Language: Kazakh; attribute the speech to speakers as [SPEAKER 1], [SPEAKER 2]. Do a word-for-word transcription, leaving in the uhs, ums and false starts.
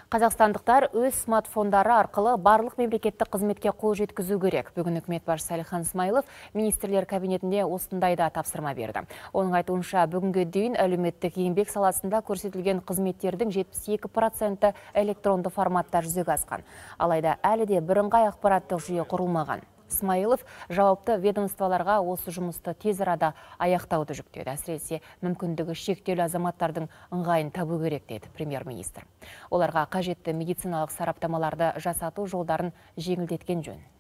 [SPEAKER 1] Қазақстандықтар өз смартфондары арқылы барлық мемлекеттік қызметке қол жеткізу керек. Бүгін үкімет басшысы Әлихан Смайылов министрлер кабинетінде осындайда тапсырма берді. Оның айтуынша, бүгінге дейін әлеуметтік еңбек саласында көрсетілген қызметтердің жетпіс екі проценті электронды форматта жүзеге асқан. Алайда әлі де бірыңғай ақпараттық жүйе құрылмаған. Смайылов жауапты ведомстволарға осы жұмысты тез арада аяқтауды жүктеді. Әсіресе мүмкіндігі шектеулі азаматтардың ыңғайын табу керек, деді премьер-министр. Оларға қажетті медициналық сараптамаларды жасату жолдарын жеңілдеткен жөн.